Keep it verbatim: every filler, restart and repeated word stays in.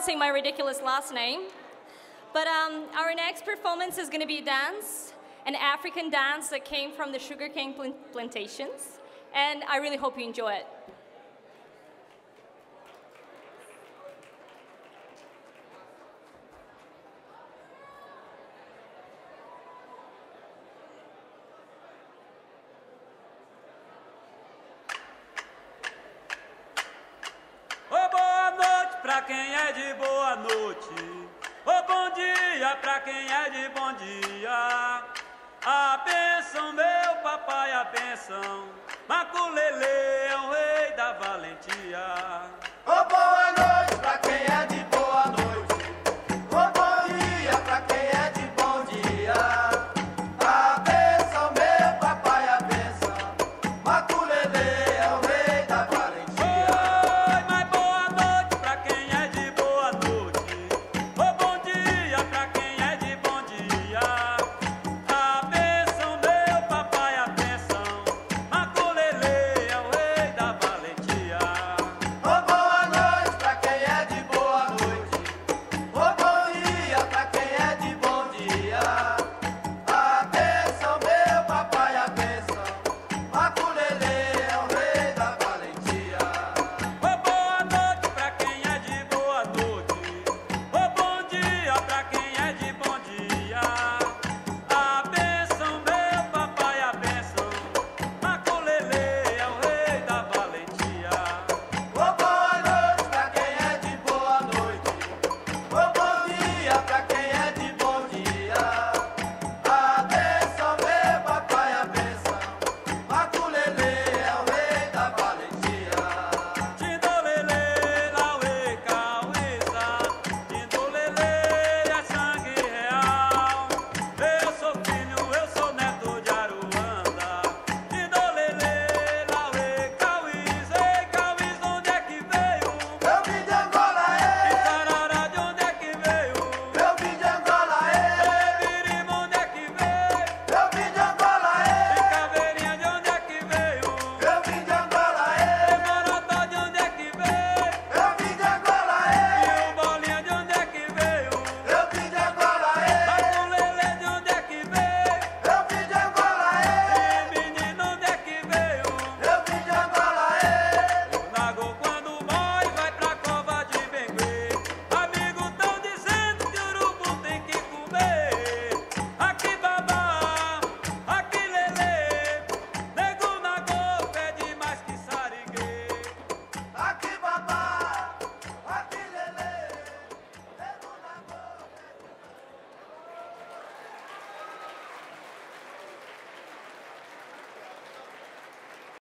pronouncing my ridiculous last name. But um, our next performance is going to be a dance, an African dance that came from the sugarcane pl plantations. And I really hope you enjoy it. Pra quem é de boa noite, ô bom dia pra quem é de bom dia. A bênção, meu papai, a bênção, Maculelê é o rei da valentia. Ô boa noite pra quem é de